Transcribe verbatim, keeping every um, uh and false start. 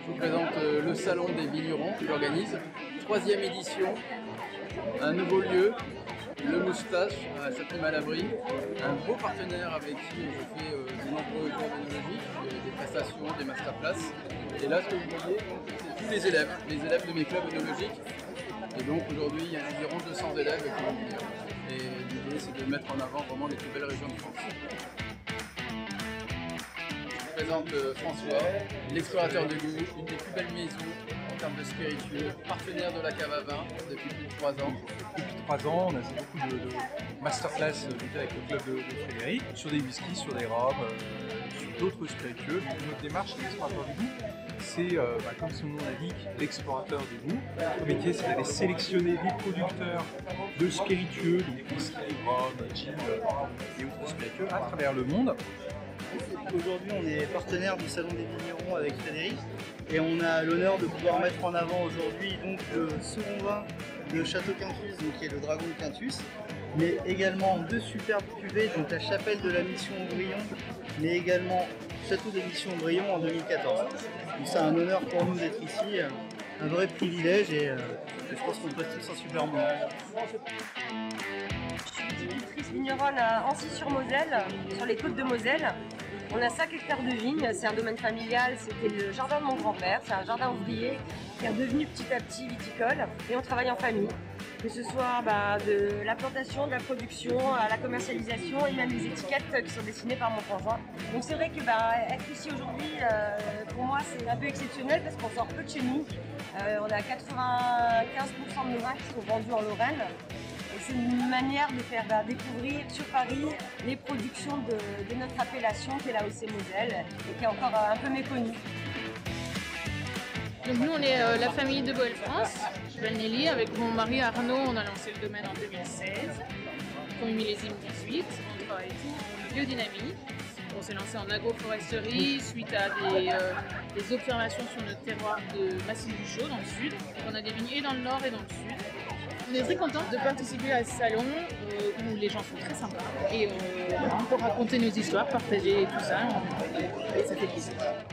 Je vous présente euh, le Salon des vignerons que j'organise. Troisième édition, un nouveau lieu, le Moustache à Château-Malabry. Un beau partenaire avec qui je fais euh, de nombreux clubs œnologiques, euh, des prestations, des masterclass. Et là, ce que vous voyez, c'est tous les élèves, les élèves de mes clubs œnologiques. Et donc aujourd'hui, il y a environ deux cents élèves qui vont venir. Et l'idée, c'est de mettre en avant vraiment les plus belles régions de France. Je présente euh, François, l'explorateur de goût, une des plus belles maisons en termes de spiritueux, partenaire de la cave à vin depuis plus de trois ans. Depuis trois ans, on a fait beaucoup de, de masterclass avec le club de, de Frédéric, sur des whiskies, sur des rhums, euh, sur d'autres spiritueux. Donc, notre démarche, l'explorateur du goût, c'est, euh, bah, comme son nom l'indique, l'explorateur du goût. Le métier, c'est d'aller sélectionner des producteurs de spiritueux, donc whisky, rhum, gin euh, et autres spiritueux à travers le monde. Aujourd'hui, on est partenaire du Salon des Vignerons avec Frédéric et on a l'honneur de pouvoir mettre en avant aujourd'hui donc le second vin de Château Quintus, donc qui est le Dragon de Quintus, mais également deux superbes cuvées, donc la Chapelle de la Mission Aubryon, mais également Château des Missions Aubryon en deux mille quatorze. Donc c'est un honneur pour nous d'être ici, un vrai privilège et euh, je pense qu'on passe tous un super moment. Je suis directrice vigneronne à Ancy-sur-Moselle, sur les côtes de Moselle. On a cinq hectares de vignes, c'est un domaine familial, c'était le jardin de mon grand-père, c'est un jardin ouvrier qui est devenu petit à petit viticole et on travaille en famille. Que ce soit bah, de la plantation, de la production, à la commercialisation et même les étiquettes qui sont dessinées par mon conjoint. Donc c'est vrai que bah, être ici aujourd'hui, euh, pour moi c'est un peu exceptionnel parce qu'on sort peu de chez nous. Euh, on a quatre-vingt-quinze pour cent de nos vins qui sont vendus en Lorraine. C'est une manière de faire bah, découvrir sur Paris les productions de, de notre appellation qui est la O C Moselle et qui est encore euh, un peu méconnue. Donc nous on est euh, la famille de Boel France. Je m'appelle Nelly, avec mon mari Arnaud on a lancé le domaine en deux mille seize. Pour une millésime dix-huit, on travaille tout en biodynamie. On s'est lancé en agroforesterie suite à des, euh, des observations sur notre terroir de Massif du Chaux dans le sud. On a des vignes et dans le nord et dans le sud. On est très contents de participer à ce salon euh, où les gens sont très sympas et euh, on peut raconter nos histoires, partager tout ça et ça fait plaisir.